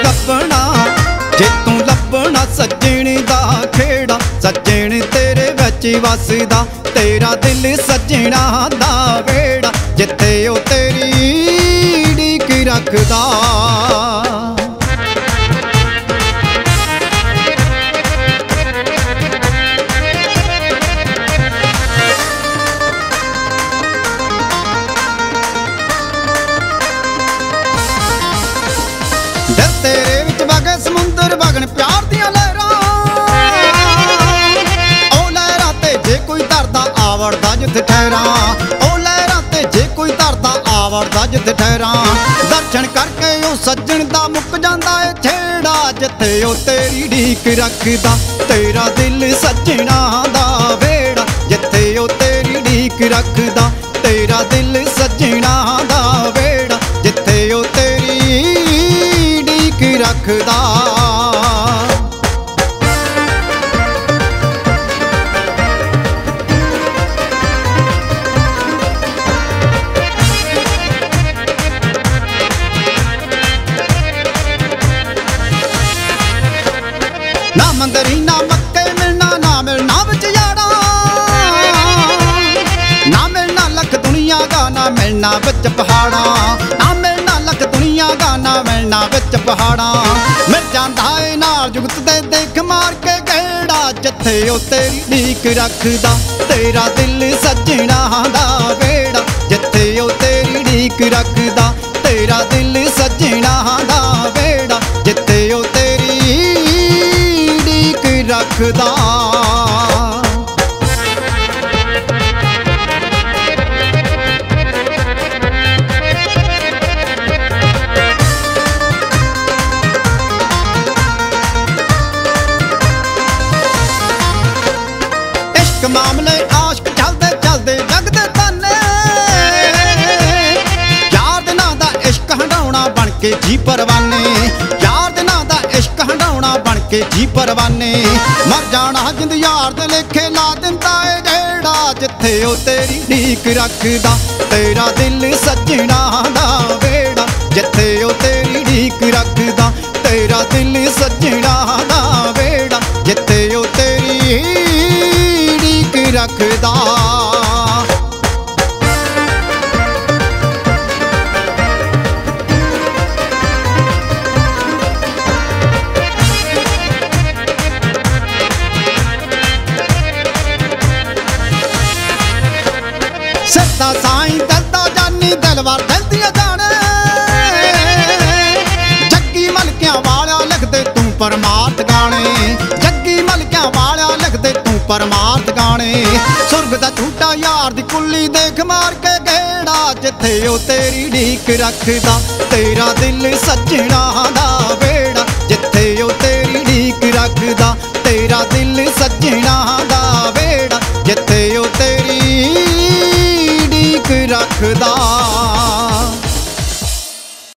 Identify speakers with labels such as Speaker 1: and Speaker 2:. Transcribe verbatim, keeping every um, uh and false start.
Speaker 1: ਲੱਭਣਾ जे तू ਲੱਭਣਾ सज्जण दा खेड़ा सज्जण तेरे विच वसदा तेरा दिल सज्जणा दा वेड़ा जिथे ओ तेरी उड़ीक रखदा। दिल तेरे विच वगे समुंदर वगन प्यार दियां लहरां ओ लहरां ते जे कोई तरदा आवड़दा जिथे ठहरां ओ लहरां ते जे कोई तरदा आवड़दा जिथे ठहरां दर्शन करके ओ सज्जण दा मुक जांदा ए छेड़ा जिथे ओ तेरी उड़ीक रखदा तेरा दिल सज्जणा दा वेड़ा जिथे ओ तेरी उड़ीक रखदा तेरा दिल सज्जणा दा वेड़ा जिथे ओ तेरी रखदा। ना मंदरी ना मक्के मिलना ना मिलना विच यारा ना मिलना लख दुनिया दा ना मिलना विच पहाड़ा ना मिलना लख दुनिया दा ना मिलना विच पहाड़ा मिल जांदा ए नाल जुगत दे देख मार के गेड़ा जिथे ओ तेरी उड़ीक रखदा तेरा दिल सज्जणा दा वेड़ा जिथे ओ तेरी उड़ीक रखदा तेरा दिल सज्जणा दा वेड़ा जिथे ओ तेरी उड़ीक रखदा। मामले आशक चलते चलते जगते ताने यार दे नां दा इश्क हंडाउणा बन के जी परवाने यार दे नां दा इश्क हंडाउणा बन के जी परवाने मर जाना जिंद यार दे लेखे ला दिंदा ए जेड़ा जिथे ओ तेरी उड़ीक रखदा तेरा दिल सज्जणा दा वेड़ा जिथे ओ तेरी उड़ीक रखदा तेरा दिल सज्जणा दा वेड़ा जिथे ओ तेरी रखदा। सिद्धा साईं दलदा जानी दिलवार दिलदियां जाने जग्गी मलकियां वाला लिखदे तू परमार्थ गाने जग्गी मलकियां वाला लिखदे तू परमार्थ गाने सुरग दा झूठा यार दी कुल्ली देख मार के गेड़ा जिथे ओ तेरी उड़ीक रखदा तेरा दिल सज्जणा दा वेड़ा जिथे ओ तेरी उड़ीक रखदा तेरा दिल सज्जणा दा वेड़ा जिथे ओ तेरी उड़ीक रखदा।